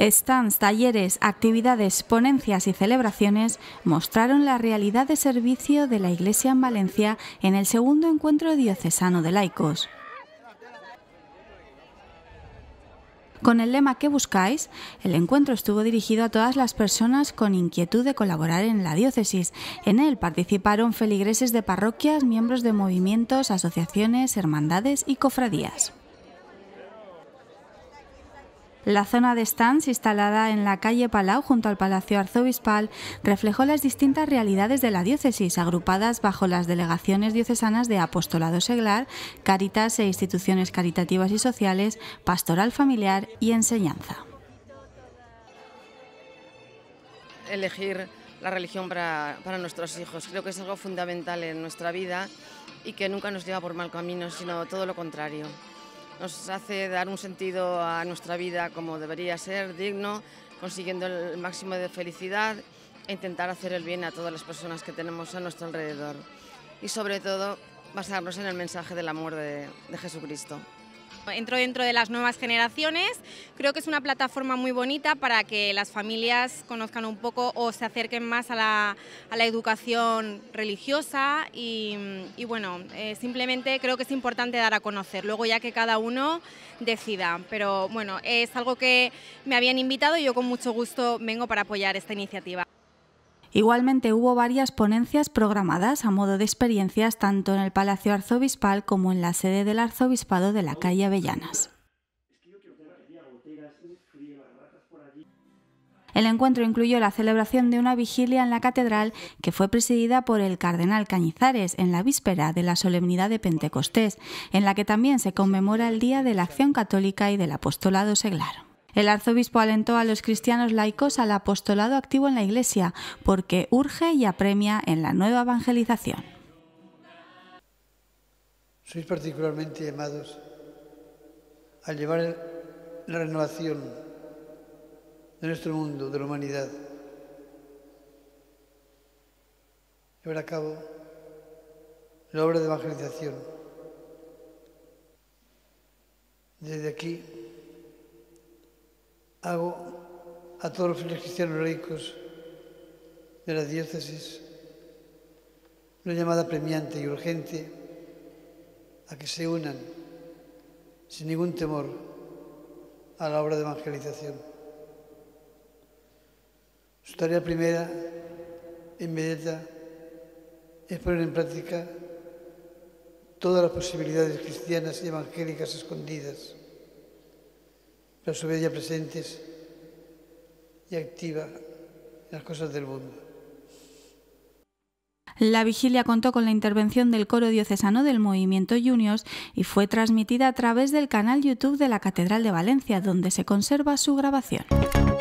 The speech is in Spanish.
Stands, talleres, actividades, ponencias y celebraciones mostraron la realidad de servicio de la Iglesia en Valencia en el segundo encuentro diocesano de laicos. Con el lema ¿Qué buscáis?, el encuentro estuvo dirigido a todas las personas con inquietud de colaborar en la diócesis. En él participaron feligreses de parroquias, miembros de movimientos, asociaciones, hermandades y cofradías. La zona de stands, instalada en la calle Palau junto al Palacio Arzobispal, reflejó las distintas realidades de la diócesis, agrupadas bajo las delegaciones diocesanas de Apostolado Seglar, Cáritas e instituciones caritativas y sociales, pastoral familiar y enseñanza. Elegir la religión para nuestros hijos creo que es algo fundamental en nuestra vida y que nunca nos lleva por mal camino, sino todo lo contrario. Nos hace dar un sentido a nuestra vida como debería ser, digno, consiguiendo el máximo de felicidad e intentar hacer el bien a todas las personas que tenemos a nuestro alrededor. Y sobre todo, basarnos en el mensaje del amor de Jesucristo. Entro dentro de las nuevas generaciones, creo que es una plataforma muy bonita para que las familias conozcan un poco o se acerquen más a la educación religiosa y bueno, simplemente creo que es importante dar a conocer, luego ya que cada uno decida, pero bueno, es algo que me habían invitado y yo con mucho gusto vengo para apoyar esta iniciativa. Igualmente hubo varias ponencias programadas a modo de experiencias tanto en el Palacio Arzobispal como en la sede del Arzobispado de la calle Avellanas. El encuentro incluyó la celebración de una vigilia en la catedral que fue presidida por el cardenal Cañizares en la víspera de la solemnidad de Pentecostés, en la que también se conmemora el Día de la Acción Católica y del Apostolado Seglar. El arzobispo alentó a los cristianos laicos al apostolado activo en la Iglesia, porque urge y apremia en la nueva evangelización. Sois particularmente llamados a llevar la renovación de nuestro mundo, de la humanidad, llevar a cabo la obra de evangelización. Desde aquí hago a todos los fieles cristianos laicos de la diócesis una llamada apremiante y urgente a que se unan sin ningún temor a la obra de evangelización. Su tarea primera, inmediata, es poner en práctica todas las posibilidades cristianas y evangélicas escondidas, pero a su vez ya presentes y activa en las cosas del mundo. La vigilia contó con la intervención del coro diocesano del Movimiento Juniors y fue transmitida a través del canal YouTube de la Catedral de Valencia, donde se conserva su grabación.